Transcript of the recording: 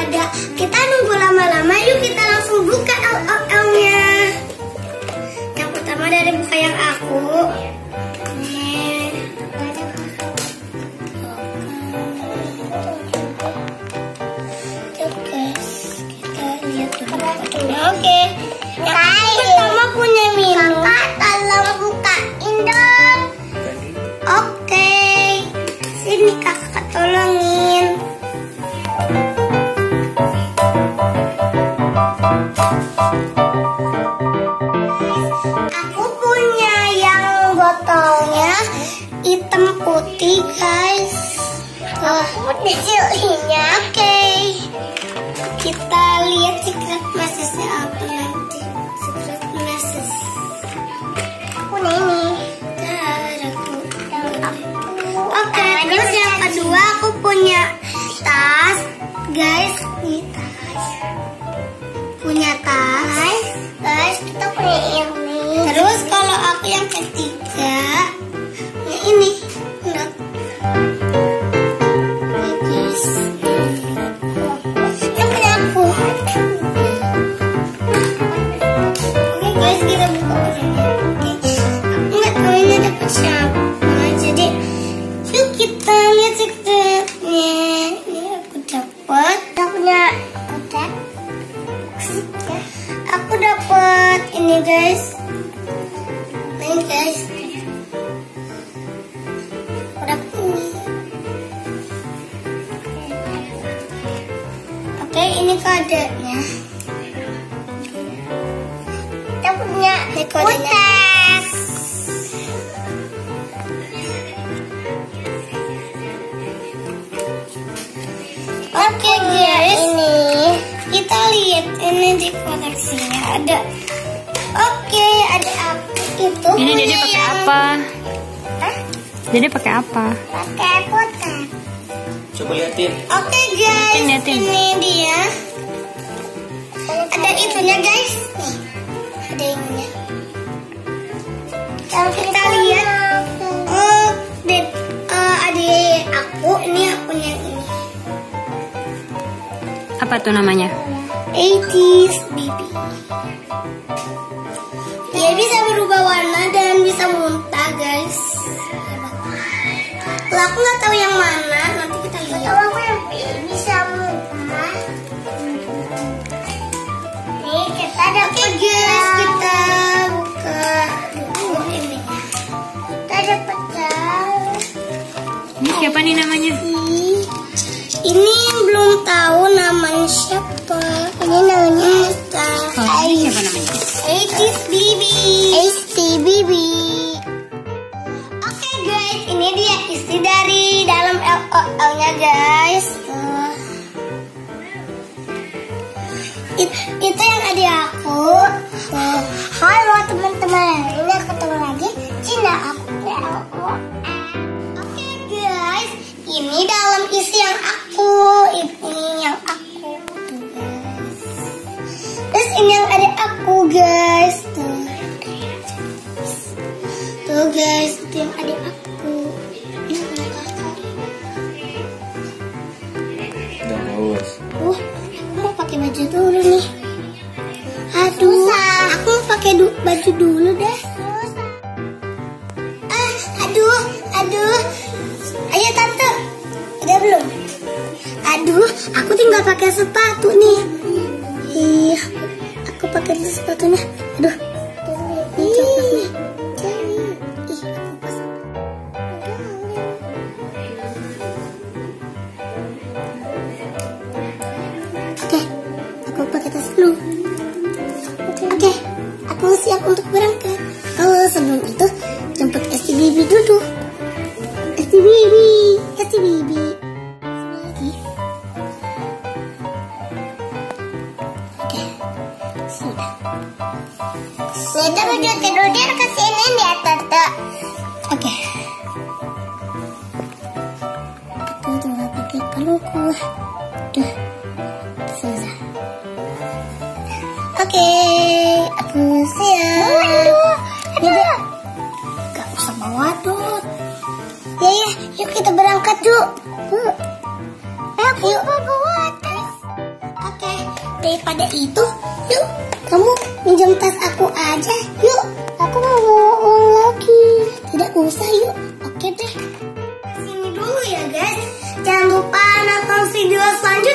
daripada kita nunggu lama-lama, yuk kita langsung buka LOL-nya. Yang pertama dari buka yang aku. Oke. Yang pertama punya minum. Kakak tolong bukain dong. Oke. Sini kakak tolongin. Aku punya yang botolnya hitam putih, guys. Aku dicilinya. Oke. Kita lihat secret message-nya apa nanti. Secret message. Punya ini. Oke, terus yang kedua aku punya tas, guys. Ini tas. Punya tas. Guys, kita punya ini. Terus kalau aku yang ketiga, punya ini. Lihat. Aku dapat ini, guys. Ini, guys. Aku dapat ini. Oke, ini kodenya. Kita punya kodenya. Oke, guys. Ini kita lihat ini di koleksinya ada. Oke, ada apa itu? Ini Dede pakai apa? Hah? Dede pakai apa? Pakai putih. Coba liatin. Oke, guys, Liatin. ini dia. Ada itunya, guys. Nih, ada ininya. Kalau kita lihat, oh, adik aku ini akunnya ini. Apa tuh namanya? 80s baby. Dia bisa berubah warna dan bisa muntah, guys. Lah, aku nggak tahu yang mana. Nanti kita lihat. Tahu aku yang bisa muntah. Nih kita ada. Oke, guys, kita buka dulu ini. Kita ada pecah. Ini siapa nih namanya? Ini belum tahu namanya siapa. Ini namanya Mustafa. Oh, ini siapa namanya? 80s baby. 80s baby. Oke, guys, ini dia isi dari dalam LOL-nya, guys. Itu yang adik aku. Halo teman-teman, ini ketemu lagi Cina aku. Oke, guys, ini dalam isi yang aku. Ini yang aku tuh, guys. Terus ini yang adik aku, guys. Tuh, guys, itu yang adik aku. Udah haus. Aku mau pakai baju dulu nih. Aduh, aku mau pakai baju dulu deh. Aduh. Ayo tante, udah belum? Aduh, aku tinggal pakai sepatu nih. Ih, aku pakai sepatunya. Aduh, ini cocok nih. Ih, aku pasang. Oke, aku pakai tas dulu. Oke, aku siap untuk berangkat. Oh, sebelum itu jemput Esti Bibi dulu. Esti Bibi. Oke, sudah. Kita udah tidur ke sini ya, Tante. Oke. Aku tinggal pakai peluku. Duh, susah. Oke, aku siap. Aduh. Gak usah bawa dot. Ya, yuk kita berangkat yuk. Yuk. Ayo bawa tas. daripada itu, yuk kamu minjem tas aku aja. Yuk, aku mau bawa uang lagi. Tidak usah, yuk. Oke deh. Sini dulu ya guys. Jangan lupa nonton video selanjutnya.